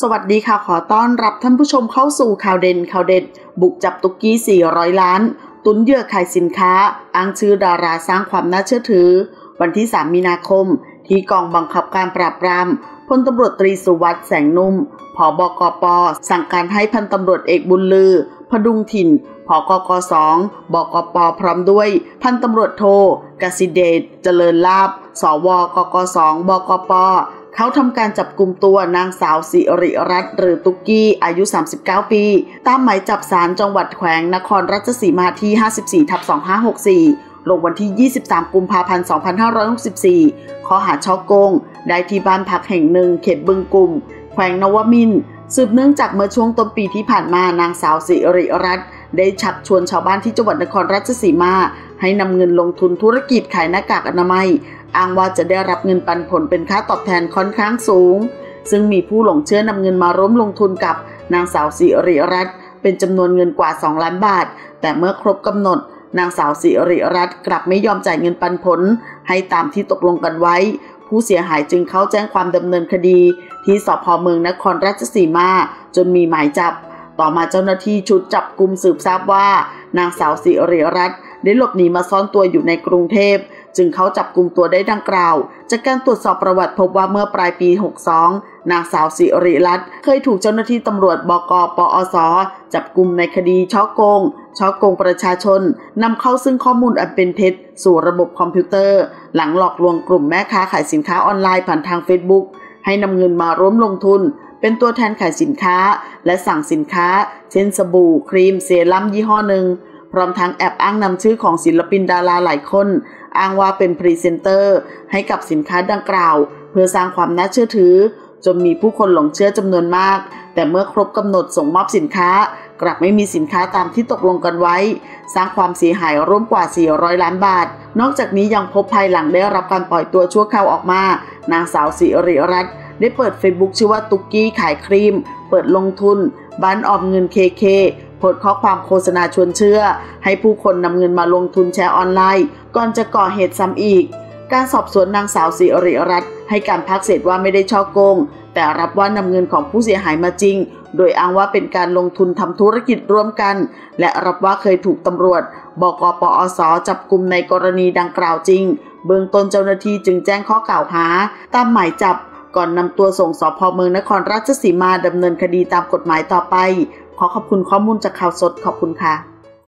สวัสดีค่ะขอต้อนรับท่านผู้ชมเข้าสู่ข่าวเด่นข่าวเด็ดบุกจับตุ๊กกี้400 ล้านตุนเหยื่อขายสินค้าอ้างชื่อดาราสร้างความน่าเชื่อถือวันที่3 มีนาคมที่กองบังคับการปราบปรามพลตำรวจตรีสุวัสด์แสงนุ่มผบกป.สั่งการให้พันตำรวจเอกบุญลือพดุงถิ่นผกก2 บกป.พร้อมด้วยพันตำรวจโทกสิเดชเจริญลาภสวกก2 บกป.เขาทำการจับกุมตัวนางสาวสิริรัตน์หรือตุ๊กกี้อายุ39 ปีตามหมายจับศาลจังหวัดแขวงนครราชสีมาที่54/2564ลงวันที่23 กุมภาพันธ์ 2564ข้อหาฉ้อโกงได้ที่บ้านพักแห่งหนึ่งเขตบึงกุ่มแขวงนวมินทร์สืบเนื่องจากเมื่อช่วงต้นปีที่ผ่านมานางสาวสิริรัตน์ได้ชักชวนชาวบ้านที่จังหวัดนครราชสีมาให้นำเงินลงทุนธุรกิจขายหน้ากากอนามัยอ้างว่าจะได้รับเงินปันผลเป็นค่าตอบแทนค่อนข้างสูงซึ่งมีผู้หลงเชื่อนำเงินมาร่วมลงทุนกับนางสาวสิริรัตน์เป็นจำนวนเงินกว่า2 ล้านบาทแต่เมื่อครบกำหนดนางสาวสิริรัตน์กลับไม่ยอมจ่ายเงินปันผลให้ตามที่ตกลงกันไว้ผู้เสียหายจึงเข้าแจ้งความดำเนินคดีที่สภ.เมืองนครราชสีมาจนมีหมายจับต่อมาเจ้าหน้าที่ชุดจับกุมสืบทราบว่านางสาวสิริรัตน์ได้หลบหนีมาซ่อนตัวอยู่ในกรุงเทพจึงเขาจับกุมตัวได้ดังกล่าวจากการตรวจสอบประวัติพบว่าเมื่อปลายปี62นางสาวสิริรัตน์เคยถูกเจ้าหน้าที่ตำรวจบก.ปอส.จับกุมในคดีฉ้อโกงประชาชนนำเข้าซึ่งข้อมูลอันเป็นเท็จสู่ระบบคอมพิวเตอร์หลังหลอกลวงกลุ่มแม่ค้าขายสินค้าออนไลน์ผ่านทาง Facebook ให้นำเงินมาร่วมลงทุนเป็นตัวแทนขายสินค้าและสั่งสินค้าเช่นสบู่ครีมเซรั่มยี่ห้อหนึ่งพร้อมทั้งแอบอ้างนำชื่อของศิลปินดาราหลายคนอ้างว่าเป็นพรีเซนเตอร์ให้กับสินค้าดังกล่าวเพื่อสร้างความน่าเชื่อถือจนมีผู้คนหลงเชื่อจำนวนมากแต่เมื่อครบกำหนดส่งมอบสินค้ากลับไม่มีสินค้าตามที่ตกลงกันไว้สร้างความเสียหายร่วมกว่า400 ล้านบาทนอกจากนี้ยังพบภายหลังได้รับการปล่อยตัวชั่วคราวออกมานางสาวสิริรัตน์ได้เปิด Facebook ชื่อว่าตุ๊กกี้ขายครีมเปิดลงทุนบ้านออมเงินเคโพสต์ข้อความโฆษณาชวนเชื่อให้ผู้คนนำเงินมาลงทุนแชร์ออนไลน์ก่อนจะก่อเหตุซ้ำอีกการสอบสวนนางสาวสิริรัตน์ให้การภาคเศษว่าไม่ได้ฉ้อโกงแต่รับว่านำเงินของผู้เสียหายมาจริงโดยอ้างว่าเป็นการลงทุนทำธุรกิจร่วมกันและรับว่าเคยถูกตำรวจบก.ปอส.จับกุมในกรณีดังกล่าวจริงเบื้องต้นเจ้าหน้าที่จึงแจ้งข้อกล่าวหาตามหมายจับก่อนนำตัวส่งสภ.เมืองนครราชสีมาดำเนินคดีตามกฎหมายต่อไปขอขอบคุณข้อมูลจากข่าวสดขอบคุณค่ะ